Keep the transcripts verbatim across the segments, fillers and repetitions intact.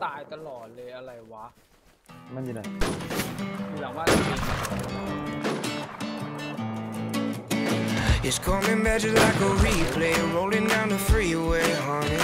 ายตลอดเลยอะไรวะมันอยู่ไหนอยู่หลังบ้าน It's coming back just like a replay, rolling down the freeway, honey.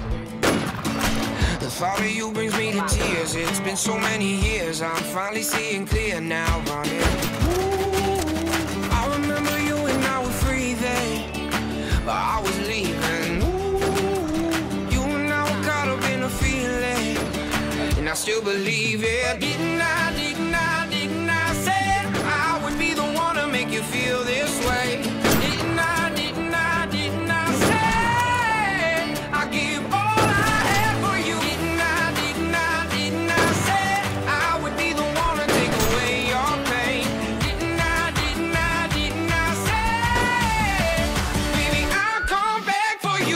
The thought of you brings me to tears. It's been so many years, I'm finally seeing clear now, honey. Ooh, I remember you and I were free then, but I was leaving. Ooh, you and I were caught up in a feeling, and I still believe it. Didn't I, didn't I, didn't I say I would be the one to make you feel this way? Didn't I, didn't I, didn't I say I give all I have for you? Didn't I, didn't I, didn't I say I would be the one to take away your pain? Didn't I, didn't I, didn't I say, baby, I'll come back for you.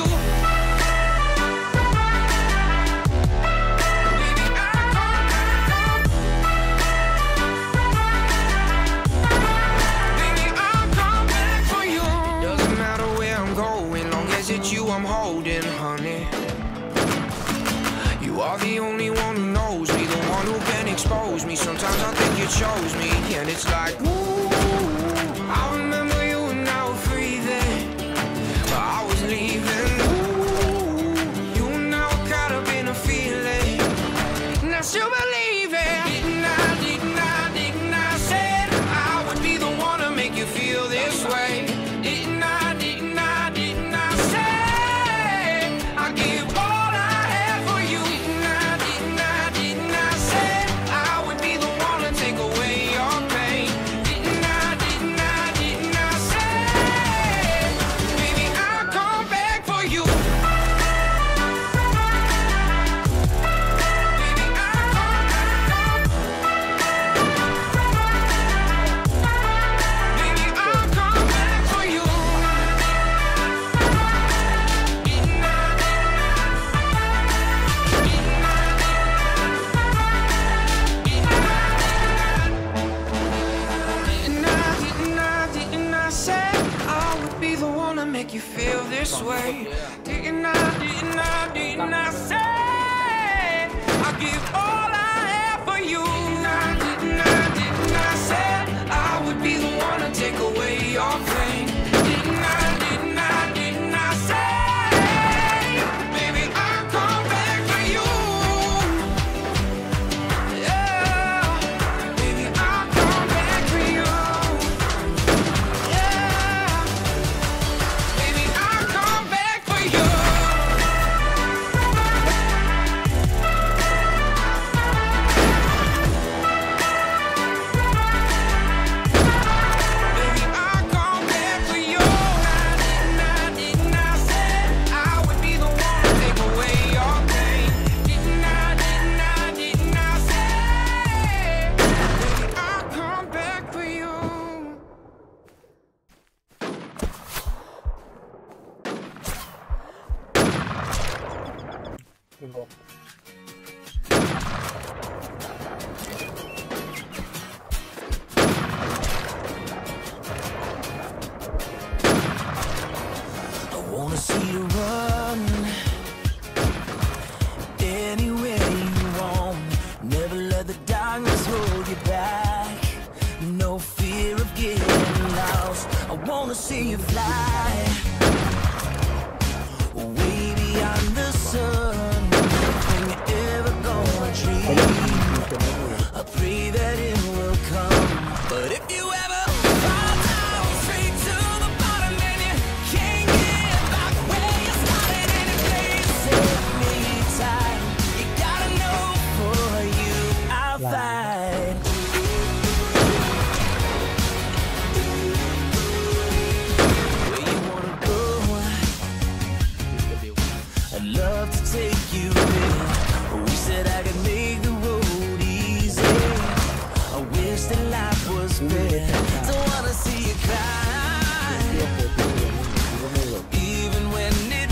Baby, I'll come back. Baby, I'll come back for you. Doesn't matter where I'm going, long as it's you I'm holding, honey. You are the only one who knows me, the one who can expose me. Sometimes I think you chose me, and it's like, ooh, I remember you and I were free then, but I was leaving. Ooh, you and I were caught up in a feeling, and I still believe it. Didn't I, didn't I, didn't I said I would be the one to make you feel this way? Didn't I, didn't I, didn't I say I give all I have for you? Didn't I, didn't I, didn't I say I would be the one to take away your pain? Didn't I, didn't I, didn't I say, baby, I'll come back for you. Baby, I'll come back. Baby, I'll come back for you. Didn't I, didn't I, didn't I, didn't I, didn't I say I would be the one to make you feel this way? Didn't I, didn't I, didn't I say I give all I have for you? Didn't I, didn't I, didn't I say I would be the one to take away your pain? Didn't I, didn't I, didn't I say, baby, I'll come back for you? Yeah, baby, I'll come back for you. Yeah, baby, I'll come back for you. Baby, I'll come back for you. Didn't I, didn't I say I would be the one to take away your pain? Didn't I, didn't I, didn't I say, baby, I'll come back for you. I wanna see you run anywhere you want. Never let the darkness hold you back. No fear of getting lost. I wanna see you fly way beyond the sun. Nothing you ever gonna dream. I pray that it will come. But if you ever fall down straight to the bottom and you can't get back where you started, and if they set me tight, you gotta know for you I'll fight. Where you wanna go? I'd love to take you there. We said I could make the road easy. I wish that life was fair. Don't wanna see you cry, even when it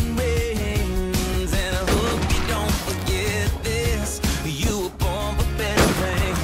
rains. And I hope you don't forget this. You were born for better things.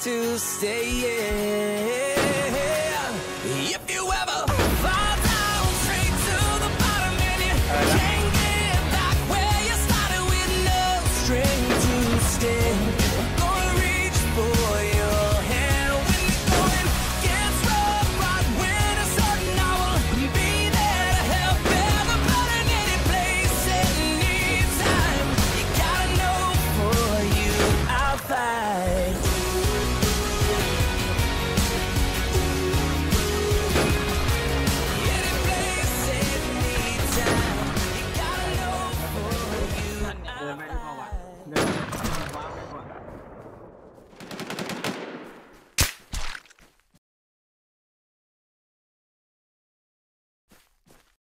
to stay, yeah.